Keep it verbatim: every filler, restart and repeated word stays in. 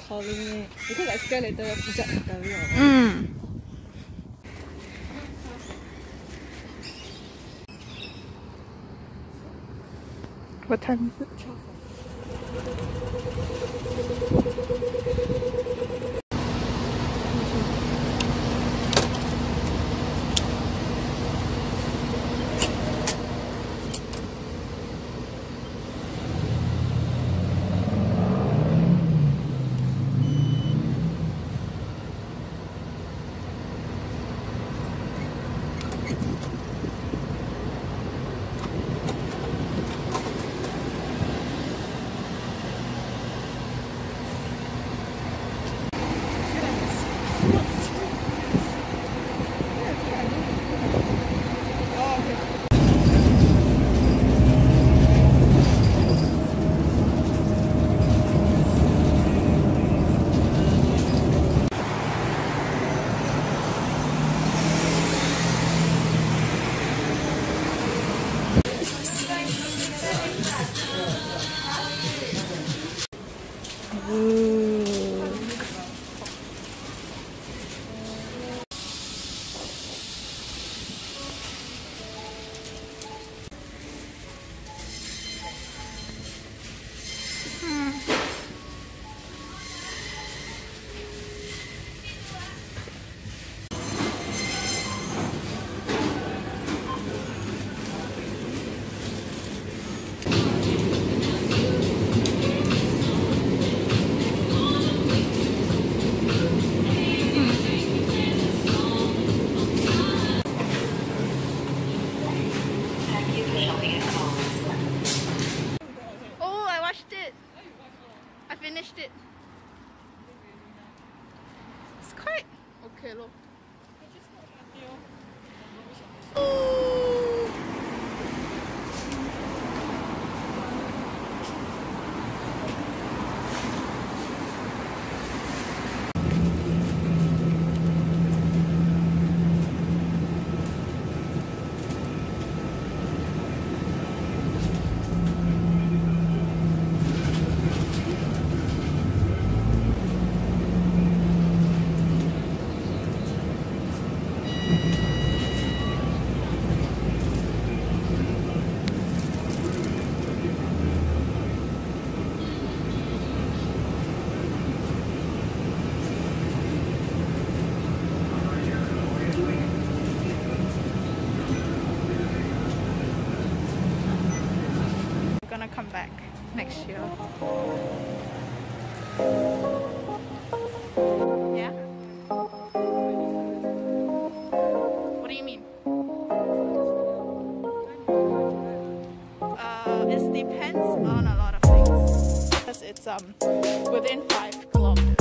calling me because I scared later Pijat interview. Mm. What time is it? Oh, I watched it. I finished it. It's quite okay, look. Gonna come back next year. Yeah? What do you mean? Uh, it depends on a lot of things. Because it's um within five kilometers.